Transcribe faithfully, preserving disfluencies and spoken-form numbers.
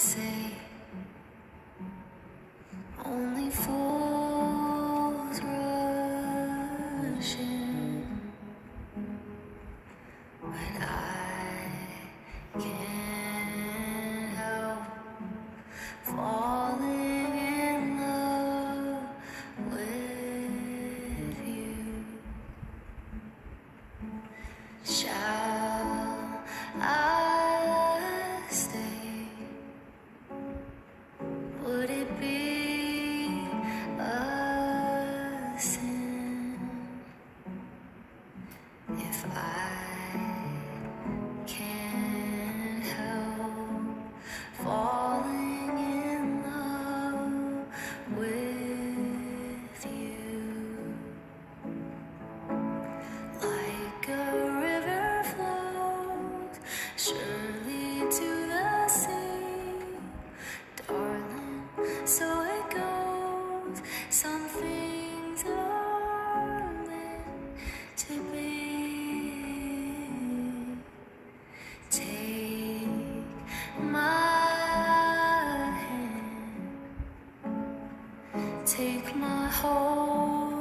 say only fools rush in, but I can't help falling in love with you. Shall I stay? Would it be a sin if I can't help falling in love with you? Like a river flows surely to the sea, darling, so it goes. Some things are meant to be. Take my hand, take my whole